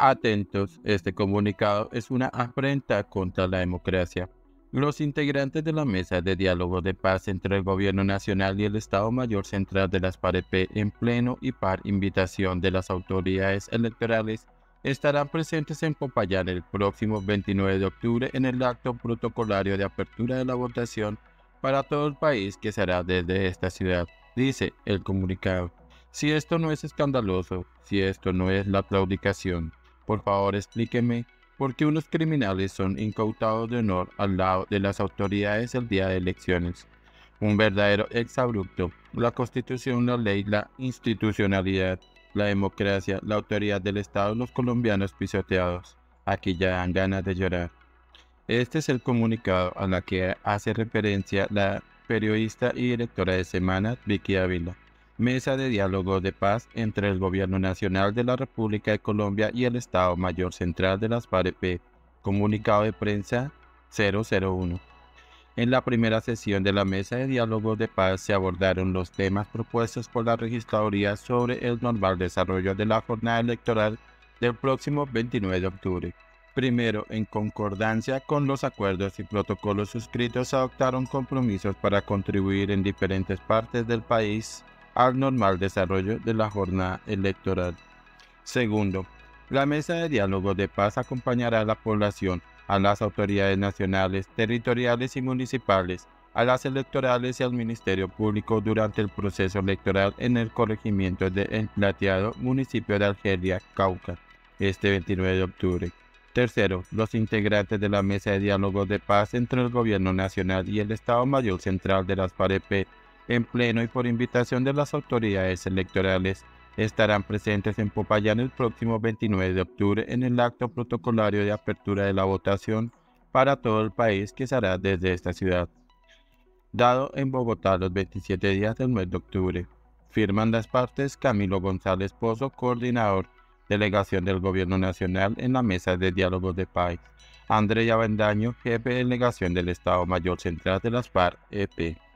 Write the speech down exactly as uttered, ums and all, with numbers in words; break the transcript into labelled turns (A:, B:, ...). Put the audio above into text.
A: Atentos, este comunicado es una afrenta contra la democracia. Los integrantes de la mesa de diálogo de paz entre el Gobierno Nacional y el Estado Mayor Central de las FAREP, en pleno y par invitación de las autoridades electorales, estarán presentes en Popayán el próximo veintinueve de octubre en el acto protocolario de apertura de la votación para todo el país, que será desde esta ciudad, dice el comunicado. Si esto no es escandaloso, si esto no es la claudicación, por favor explíqueme por qué unos criminales son incautados de honor al lado de las autoridades el día de elecciones. Un verdadero exabrupto. La Constitución, la ley, la institucionalidad, la democracia, la autoridad del Estado, los colombianos pisoteados. Aquí ya dan ganas de llorar. Este es el comunicado a la que hace referencia la periodista y directora de Semana, Vicky Ávila. Mesa de diálogo de paz entre el Gobierno Nacional de la República de Colombia y el Estado Mayor Central de las FAREP. Comunicado de prensa cero cero uno. En la primera sesión de la Mesa de diálogo de paz se abordaron los temas propuestos por la Registraduría sobre el normal desarrollo de la jornada electoral del próximo veintinueve de octubre. Primero, en concordancia con los acuerdos y protocolos suscritos, se adoptaron compromisos para contribuir en diferentes partes del país al normal desarrollo de la jornada electoral. Segundo, la mesa de diálogo de paz acompañará a la población, a las autoridades nacionales, territoriales y municipales, a las electorales y al Ministerio Público durante el proceso electoral en el corregimiento de El Plateado, municipio de Argelia, Cauca, este veintinueve de octubre. Tercero, los integrantes de la mesa de diálogo de paz entre el Gobierno Nacional y el Estado Mayor Central de las FAREP, en pleno y por invitación de las autoridades electorales, estarán presentes en Popayán el próximo veintinueve de octubre en el acto protocolario de apertura de la votación para todo el país, que será desde esta ciudad, dado en Bogotá los veintisiete días del mes de octubre. Firman las partes: Camilo González Pozo, coordinador, delegación del Gobierno Nacional en la mesa de diálogo de paz; Andrea Avendaño, jefe de delegación del Estado Mayor Central de las FAREP.